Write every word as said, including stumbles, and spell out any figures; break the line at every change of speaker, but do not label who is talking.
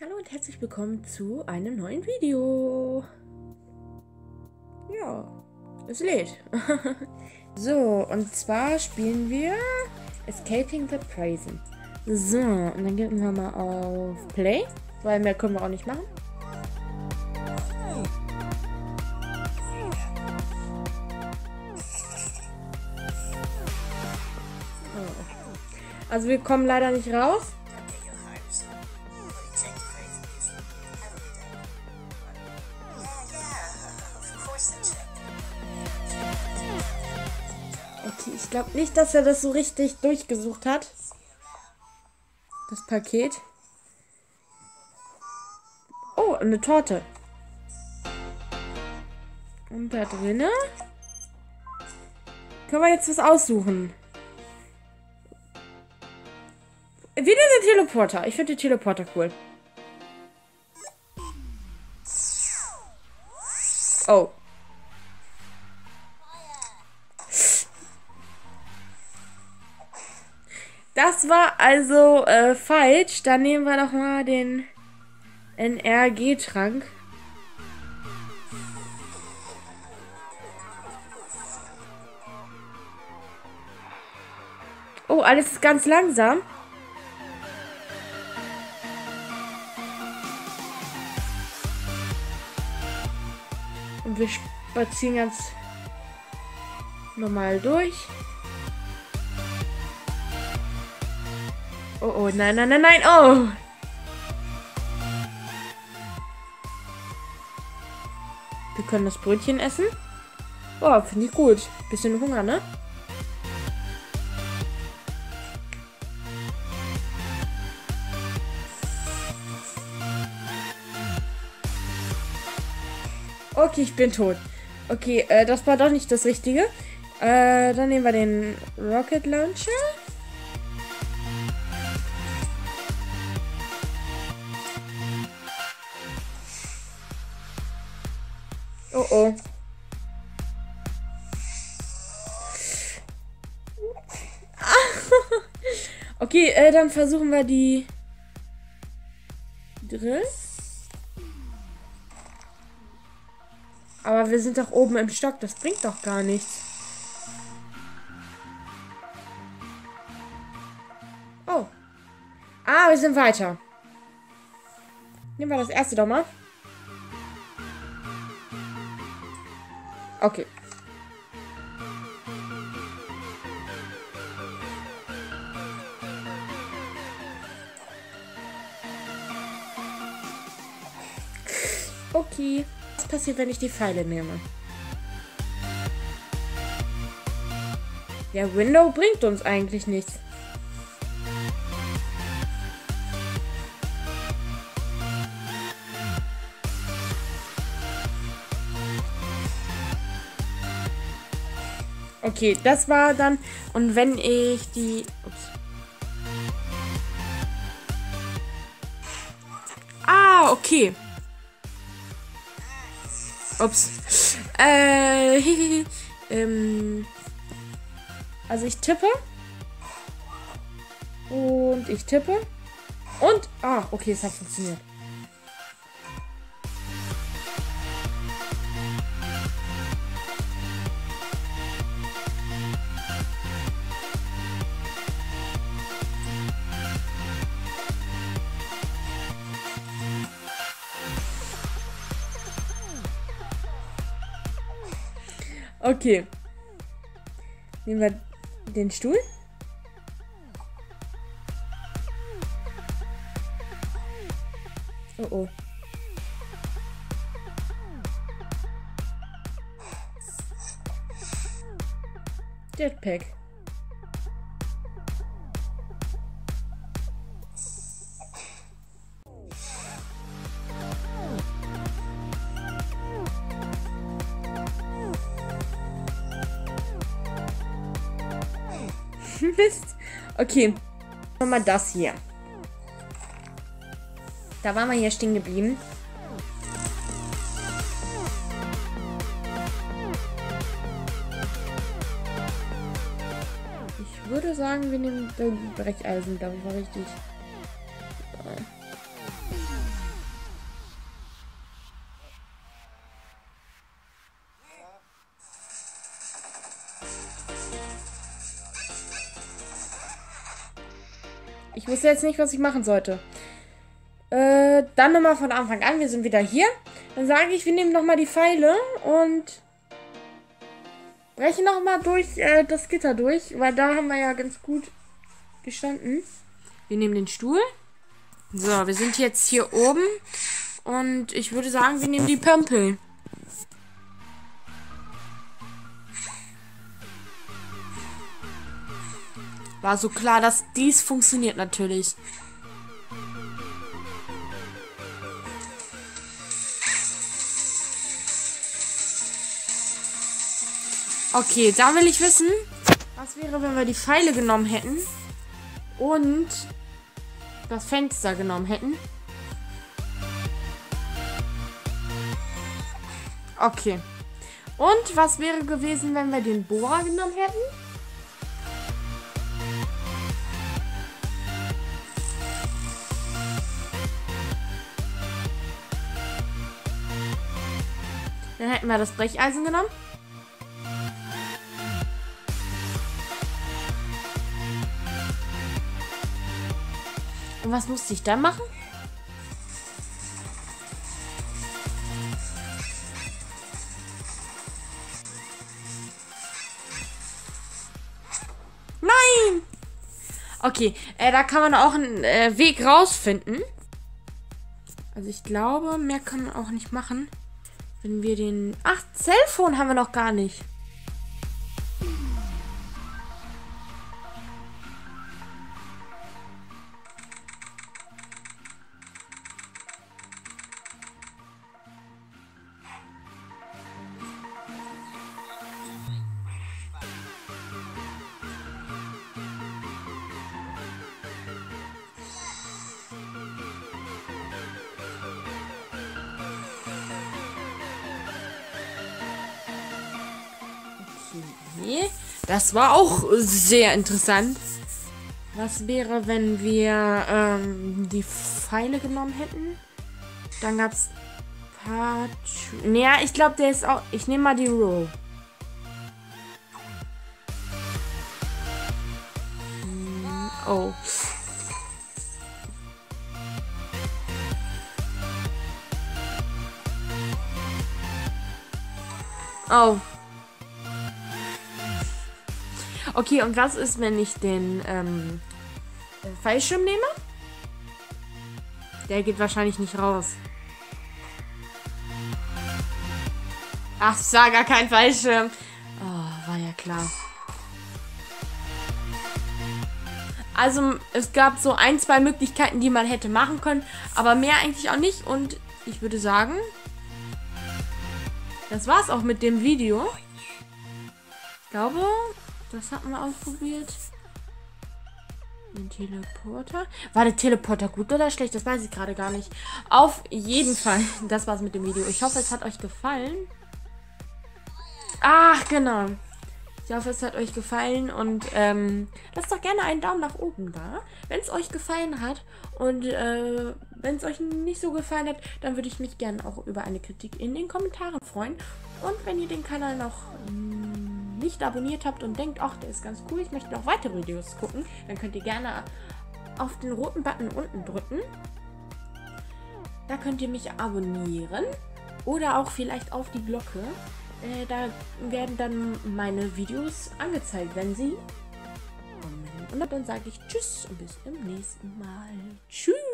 Hallo und herzlich willkommen zu einem neuen Video. Ja, es lädt. So, und zwar spielen wir Escaping the Prison. So, und dann gehen wir mal auf Play, weil mehr können wir auch nicht machen. Oh. Also wir kommen leider nicht raus. Okay, ich glaube nicht, dass er das so richtig durchgesucht hat. Das Paket. Oh, eine Torte. Und da drinnen können wir jetzt was aussuchen. Wieder der Teleporter. Ich finde den Teleporter cool. Oh. Das war also äh, falsch. Dann nehmen wir doch mal den N R G-Trank. Oh, alles ist ganz langsam. Und wir spazieren ganz normal durch. Oh, oh, nein, nein, nein, nein, oh! Wir können das Brötchen essen. Oh, finde ich gut. Bisschen Hunger, ne? Okay, ich bin tot. Okay, äh, das war doch nicht das Richtige. Äh, dann nehmen wir den Rocket Launcher. Oh oh. Okay, äh, dann versuchen wir die Drill. Aber wir sind doch oben im Stock, das bringt doch gar nichts. Oh. Ah, wir sind weiter. Nehmen wir das erste doch mal. Okay. Okay. Was passiert, wenn ich die Pfeile nehme? Der Window bringt uns eigentlich nichts. Okay, das war dann. Und wenn ich die. Ups. Ah, okay. Ups. Äh. ähm. Also ich tippe. Und ich tippe. Und. Ah, okay, es hat funktioniert. Okay. Nehmen wir den Stuhl. Oh oh. Jetpack. Mist. Okay. Nochmal das hier. Da waren wir hier stehen geblieben. Ich würde sagen, wir nehmen den Brecheisen. Da war richtig. Ich wusste jetzt nicht, was ich machen sollte. Äh, dann nochmal von Anfang an. Wir sind wieder hier. Dann sage ich, wir nehmen nochmal die Pfeile und brechen nochmal durch äh, das Gitter durch, weil da haben wir ja ganz gut gestanden. Wir nehmen den Stuhl. So, wir sind jetzt hier oben und ich würde sagen, wir nehmen die Pömpel. War so klar, dass dies funktioniert natürlich. Okay, da will ich wissen, was wäre, wenn wir die Pfeile genommen hätten und das Fenster genommen hätten. Okay. Und was wäre gewesen, wenn wir den Bohrer genommen hätten? Dann hätten wir das Brecheisen genommen. Und was musste ich dann machen? Nein! Okay, äh, da kann man auch einen äh, Weg rausfinden. Also ich glaube, mehr kann man auch nicht machen. Wenn wir den... Ach, Cellphone haben wir noch gar nicht. Okay. Das war auch sehr interessant. Was wäre, wenn wir ähm, die Pfeile genommen hätten? Dann gab es Naja, ich glaube, der ist auch... Ich nehme mal die Row. Hm, oh. Oh. Okay, und was ist, wenn ich den ähm, Fallschirm nehme? Der geht wahrscheinlich nicht raus. Ach, es war gar kein Fallschirm. Oh, war ja klar. Also, es gab so ein, zwei Möglichkeiten, die man hätte machen können, aber mehr eigentlich auch nicht. Und ich würde sagen, das war's auch mit dem Video. Ich glaube... Das hatten wir ausprobiert. Den Teleporter. War der Teleporter gut oder schlecht? Das weiß ich gerade gar nicht. Auf jeden Fall. Das war's mit dem Video. Ich hoffe, es hat euch gefallen. Ach, genau. Ich hoffe, es hat euch gefallen. Und ähm, lasst doch gerne einen Daumen nach oben da, wenn es euch gefallen hat. Und äh, wenn es euch nicht so gefallen hat, dann würde ich mich gerne auch über eine Kritik in den Kommentaren freuen. Und wenn ihr den Kanal noch... Mh, nicht abonniert habt und denkt, ach, der ist ganz cool, ich möchte noch weitere Videos gucken, dann könnt ihr gerne auf den roten Button unten drücken. Da könnt ihr mich abonnieren oder auch vielleicht auf die Glocke. Äh, da werden dann meine Videos angezeigt, wenn sie kommen. Und dann sage ich Tschüss und bis zum nächsten Mal. Tschüss!